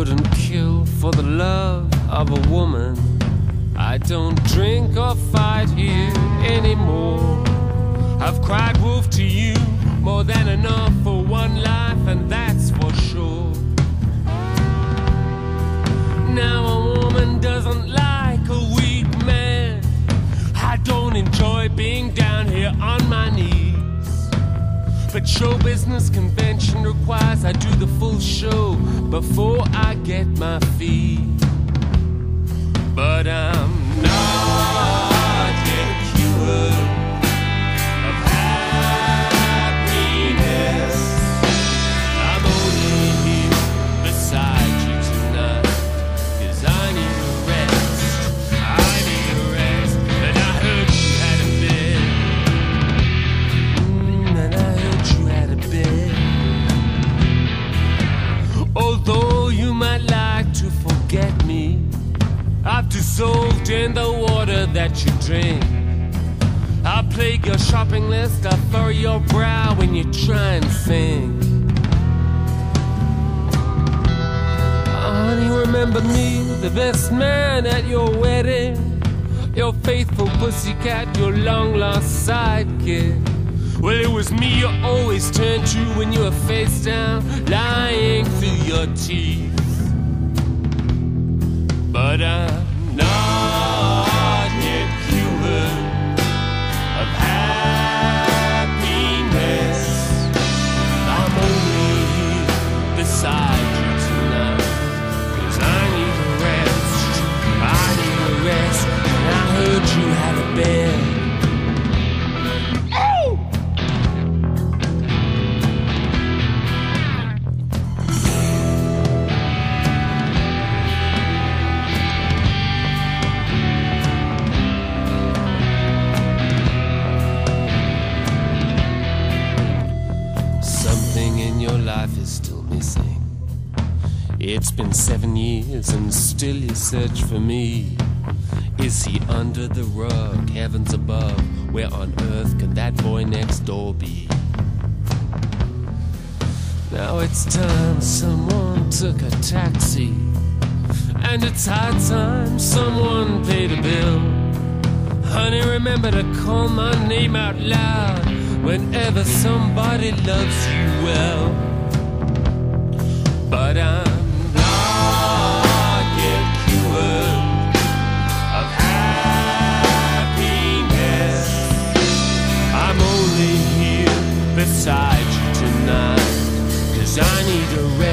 wouldn't kill for the love of a woman. I don't drink or fight here anymore. I've cried wolf to you, more than enough for one life, and that's for sure. Now a woman doesn't like a weak man. I don't enjoy being down here on my knees, but show business convention requires I do the full show before I get my fee. But I'm not yet cured of happiness. I'm only here beside you tonight, 'cause I need a rest. I need a rest. And I heard you had a bed. And I heard you had a bed. Although you might like to forget me, I've dissolved in the water that you drink. I'll plague your shopping list, I'll furrow your brow when you try and think. Honey, remember me, the best man at your wedding, your faithful pussycat, your long-lost sidekick. Well, it was me you always turned to when you were face down, lying through your teeth. But I'm not yet cured of happiness. I'm only here beside you tonight, 'cause I need a rest. I need a rest. And I heard you had a bed. Life is still missing. It's been 7 years and still you search for me. Is he under the rug, heavens above? Where on earth can that boy next door be? Now it's time someone took a taxi, and it's high time someone paid a bill. Honey, remember to call my name out loud whenever somebody loves you well. But I'm not yet cured of happiness. I'm only here beside you tonight, 'cause I need a rest.